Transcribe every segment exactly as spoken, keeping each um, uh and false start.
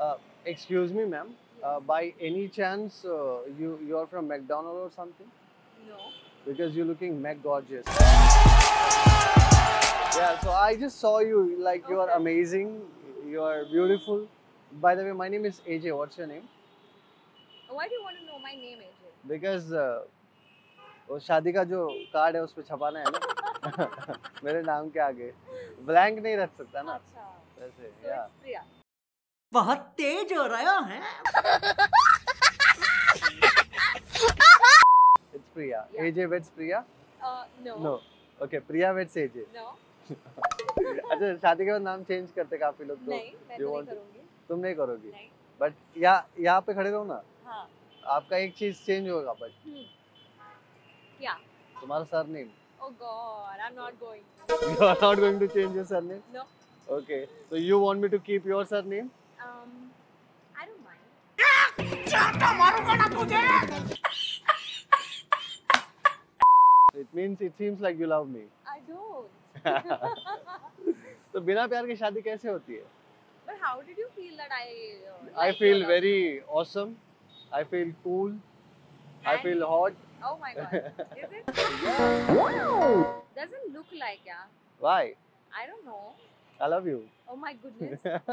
Uh, excuse me, ma'am. Uh, by any chance, uh, you you are from McDonald or something? No. Because you're looking Mac gorgeous. Yeah. So I just saw you. Like you are Okay. amazing. You are beautiful. By the way, my name is A J. What's your name? Why do you want to know my name, A J? Because uh, वो शादी का जो card है उस पे छपाना है ना मेरे नाम के आगे ब्लैंक नहीं रख सकता ना अच्छा. वैसे So या it's Priya. बहुत तेज हो रहा है। It's Priya Yeah. AJ weds Priya Uh, no. No okay Priya weds AJ No. अच्छा शादी के बाद नाम चेंज करते काफी लोग तो नहीं, मैं you तो नहीं want to- करूँगी. तुम नहीं करोगी नहीं. बट यहाँ यहाँ पे खड़े रहो ना हाँ. आपका एक चीज चेंज होगा बट हम्म. क्या? तुम्हारा surname Oh God, I'm not going. you are not going to change your surname No. okay so you want me to keep your surname Um, I don't mind. it means it seems like you love me I don't. तो बिना प्यार की शादी कैसे होती है But how did you feel that I? Uh, I like feel your- very awesome. I feel cool. I And- feel hot. Oh my God. Is it? Doesn't look like, yeah. Why? I don't know. I love you. Oh my goodness. yeah.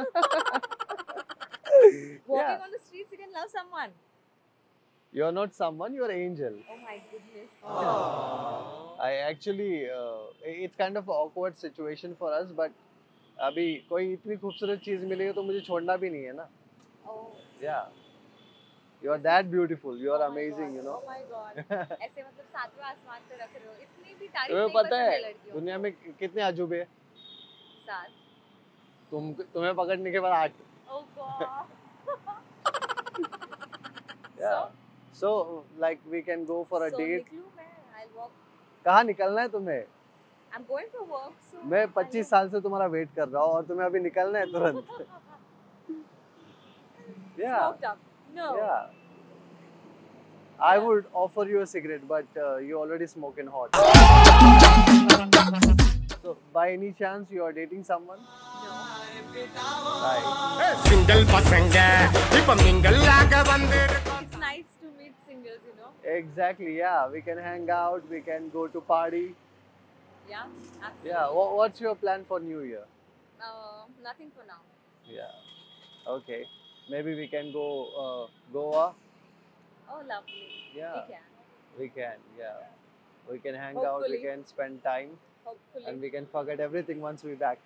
Walking on the streets, you can love someone. You're not someone, you're an angel. Oh my goodness. I actually, uh, it's kind of an awkward situation for us, but अभी कोई इतनी खूबसूरत चीज मिलेगी तो मुझे छोड़ना भी नहीं है ना. Oh. Yeah. You are that beautiful. You are Oh my amazing, God. you know. Oh my God. ऐसे मतलब सातवें आसमान पे रख रहे हो. इतनी भी तारीफ तुम्हें नहीं पता पसंद है है लड़कियों दुनिया में कितने अजूबे हैं? को. सात. तुम तुम्हें पकड़ने के बाद आठ. Oh God. Yeah. So like we can go for a so date. निकलूं मैं. I'll walk. कहाँ निकलना है तुम्हें? I'm going for work. So मैं I'll पच्चीस walk. साल से तुम्हारा वेट कर रहा हूँ और तुम्हें अभी निकलना है तुरंत. Yeah. Smoked up. No. Yeah. I would offer you a cigarette, but uh, you already smoke in hot. So, by any chance, you are dating someone? No. Right. Single ಪಸಂಗ ಇಪ್ಪ ಮಿಂಗಲ್ ಆಗ ಬಂದಿರ It's nice to meet singles, you know. Exactly. Yeah. We can hang out. We can go to party. Yeah. Absolutely. Yeah. Wha- what's your plan for New Year? Uh, nothing for now. Yeah. Okay. Maybe we can go uh, Goa. Oh, lovely. Yeah. We can. We can. Yeah. We can hang out. We Hopefully. can spend time. Hopefully. And we can forget everything once we back.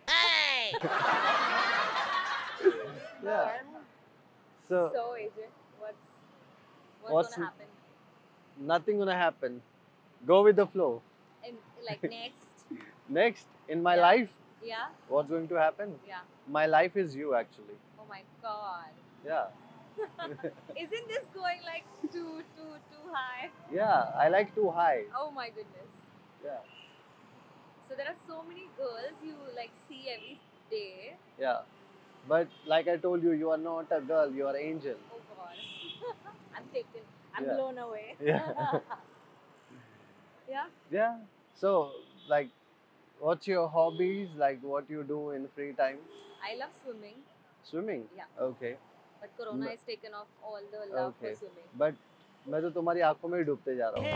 Yeah. So, So, A J, what's what's, What's- gonna happen? nothing gonna happen. Go with the flow. In like next? Next, in my Yeah. life, Yeah. what's going to happen? Yeah. My life is you, actually. Oh my God. Yeah. Isn't this going like too too too high? Yeah. I like too high. Oh my goodness. Yeah. So there are so many girls you like see every day. Yeah. But like I told you, you are not a girl. You are an angel. Oh God. I'm taken. I'm Yeah. blown away. Yeah. Yeah. Yeah. So, like, what's your hobbies? Like, what you do in free time? I love swimming, Swimming. Yeah. Okay. but Corona No. has taken off all the love Okay. for swimming. But मैं तो तुम्हारी आंखों में ही डूबते जा रहा हूँ.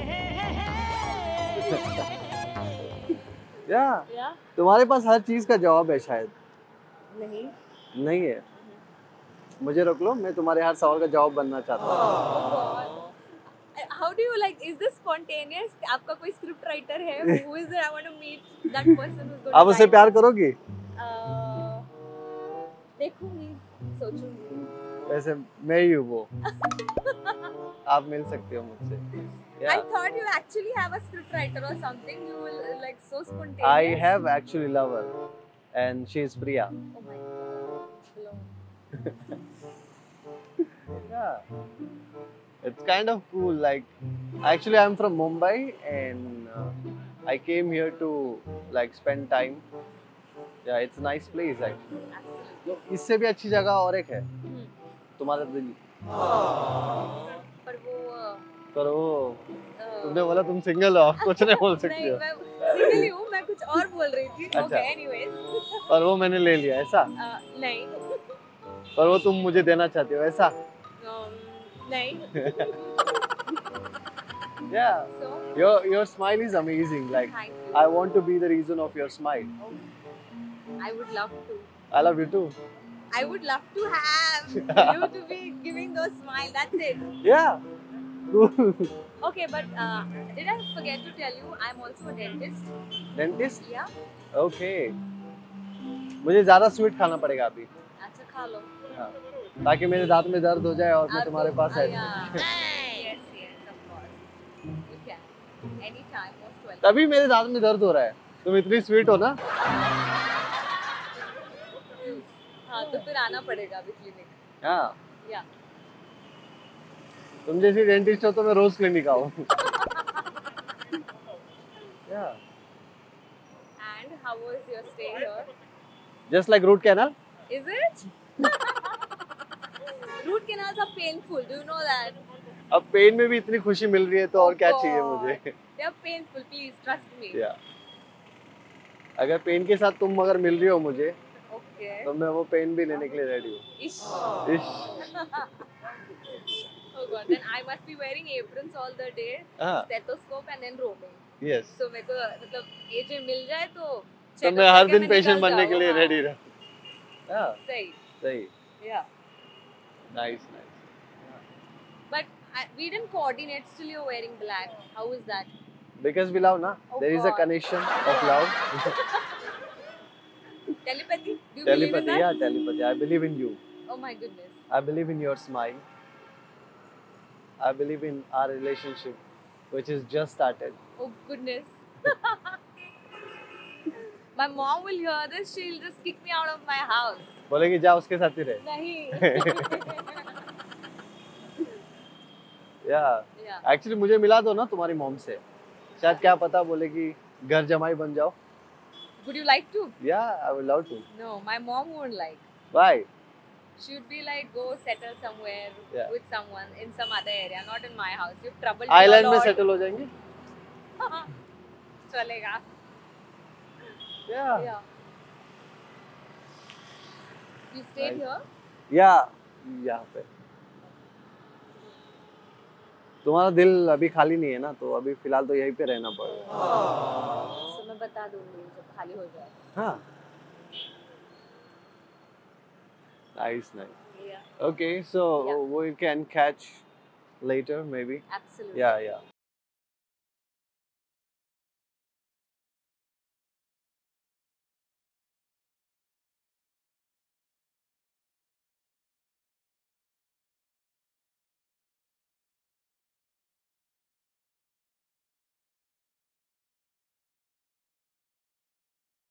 Yeah. Yeah. तुम्हारे पास हर चीज का जवाब है शायद. नहीं. नहीं है. मुझे रोक लो, मैं तुम्हारे हर सवाल का जवाब बनना चाहता हूँ. Oh God. How do you like? Is this spontaneous? आपका कोई script writer है? Who is it? I want to meet that person who's going आप to उससे write प्यार it. करोगी? Uh, देखूंगी, सोचूंगी. वैसे मैं ही हूँ वो. आप मिल सकते हो मुझसे. I Yeah. thought you actually have a script writer or something. You will like so spontaneous. I have actually love her, and she is Priya. Oh my God. Blown. Yeah. It's kind of cool. Like, actually, I'm from Mumbai, and uh, I came here to like spend time. Yeah, it's a nice place actually. Absolutely. तो इससे भी अच्छी जगह और एक है, Hmm. तुम्हारा दिल. पर वो uh, पर वो uh, तुमने बोला तुम सिंगल हो, आप कुछ नहीं बोल सकती नहीं, हो. मैं सिंगल ही हूँ. मैं कुछ और बोल रही थी. अच्छा. Okay, anyways. और वो मैंने ले लिया ऐसा. Uh, नहीं. पर वो तुम मुझे देना चाहती हो ऐसा? Um, नहीं. Yeah. So, Your your smile is amazing. Like thank you. I want to be the reason of your smile. Oh, I would love to. I love you too. I would love to have you to be giving those smile. That's it. Yeah. Cool. Okay, but uh, did I forget to tell you I'm also a dentist? Dentist? Yeah. Okay. मुझे ज्यादा sweet खाना पड़ेगा अभी, अच्छा खा लो. हाँ, ताकि मेरे दांत में दर्द हो जाए और मैं आपको- तुम्हारे पास ah, uh yeah. Yes, yes, of course. You can. Anytime, most welcome. तभी मेरे दांत में दर्द हो रहा है. तुम इतनी स्वीट हो ना. हाँ, तो फिर आना पड़ेगा अभी क्लिनिक. हाँ. Yeah. तुम जैसी डेंटिस्ट हो तो मैं रोज क्लिनिक आऊँ. Yeah. And how was your stay here? Just like root canal. Is it? Root canals are painful. Do you know that? अब पेन में भी इतनी खुशी मिल रही है तो और क्या चाहिए God. मुझे. They are painful. Please trust me. Yeah. अगर पेन के साथ तुम अगर मिल रही हो मुझे Okay. तो मैं वो पेन भी लेने के लिए रेडी हूँ. Ish. इश. Oh God. Then I must be wearing aprons all the day, हाँ. stethoscope and then roaming. Yes. So मेरे को मतलब ये जो मिल जाए तो तो check मैं up हर करके दिन मैं पेशेंट निकल बनने के जाऊँ, लिए हाँ. रेडी रहूँ. हाँ. सही. सही. Yeah. Nice, nice. But I, we didn't coordinate. Still, you're wearing black. How is that? Because we love, na? Oh There is a God. connection of love. Telepathy? Do you Telepathy, believe in that? yeah, telepathy. I believe in you. Oh my goodness. I believe in your smile. I believe in our relationship, which is just started. Oh goodness. My mom will hear this. She'll just kick me out of my house. बोलेगी जा उसके साथ ही रहे. नहीं. Yeah. Yeah. Actually मुझे मिला दो ना तुम्हारी मॉम से. शायद क्या पता बोलेगी घर जमाई बन जाओ. Would you like to? Yeah, I would love to. No, my mom won't like. Why? She would be like, go settle somewhere Yeah. with someone in some other area, not in my house. You've troubled island me a में lot. Settle हो जाएंगे. चलेगा. Yeah. Yeah. You stayed Nice. here? Yeah. यहाँ पे. तुम्हारा दिल अभी खाली नहीं है ना तो अभी फिलहाल तो यहीं पे रहना पड़ेगा. So मैं बता दूंगी जब खाली हो जाए. हाँ. Nice, nice. Yeah. Okay, so Yeah. we can catch later maybe. Absolutely. Yeah, yeah.